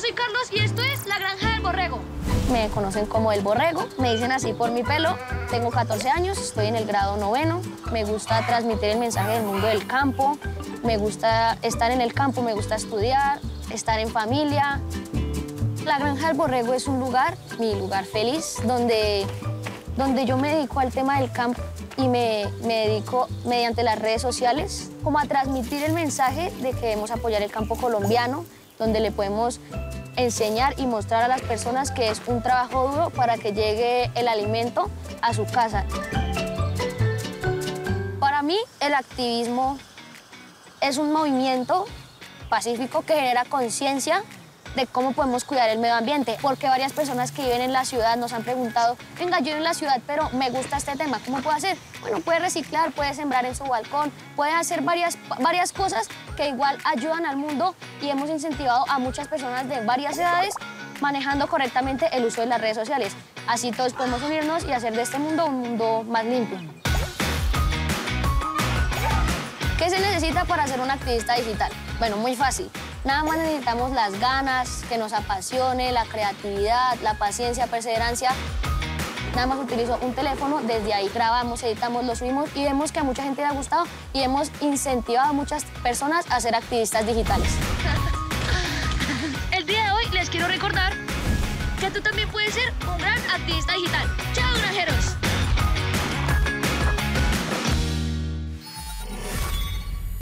soy Carlos y esto es La Granja del Borrego. Me conocen como El Borrego, me dicen así por mi pelo. Tengo 14 años, estoy en el grado 9º. Me gusta transmitir el mensaje del mundo del campo. Me gusta estar en el campo, me gusta estudiar, estar en familia. La Granja del Borrego es un lugar, mi lugar feliz, donde yo me dedico al tema del campo y me dedico mediante las redes sociales como a transmitir el mensaje de que debemos apoyar el campo colombiano, donde le podemos enseñar y mostrar a las personas que es un trabajo duro para que llegue el alimento a su casa. Para mí, el activismo es un movimiento pacífico que genera conciencia de cómo podemos cuidar el medio ambiente, porque varias personas que viven en la ciudad nos han preguntado, venga, yo vivo en la ciudad, pero me gusta este tema, ¿cómo puedo hacer? Bueno, puede reciclar, puede sembrar en su balcón, puede hacer varias cosas que igual ayudan al mundo y hemos incentivado a muchas personas de varias edades manejando correctamente el uso de las redes sociales. Así todos podemos unirnos y hacer de este mundo un mundo más limpio. ¿Qué se necesita para ser un activista digital? Bueno, muy fácil. Nada más necesitamos las ganas, que nos apasione, la creatividad, la paciencia, perseverancia. Nada más utilizo un teléfono, desde ahí grabamos, editamos, lo subimos y vemos que a mucha gente le ha gustado y hemos incentivado a muchas personas a ser activistas digitales. El día de hoy les quiero recordar que tú también puedes ser un gran activista digital. ¡Chao, granjeros!